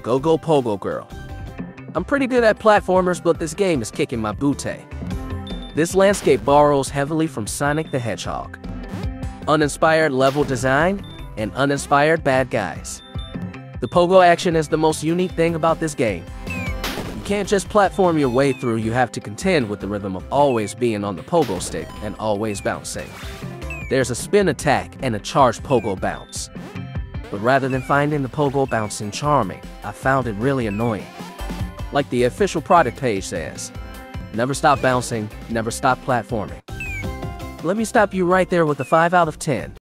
Go Go Pogo Girl. I'm pretty good at platformers, but this game is kicking my booty. This landscape borrows heavily from Sonic the Hedgehog. Uninspired level design and uninspired bad guys. The pogo action is the most unique thing about this game. You can't just platform your way through, you have to contend with the rhythm of always being on the pogo stick and always bouncing. There's a spin attack and a charged pogo bounce. But rather than finding the pogo bouncing charming, I found it really annoying. Like the official product page says, never stop bouncing, never stop platforming. Let me stop you right there with a 5 out of 10.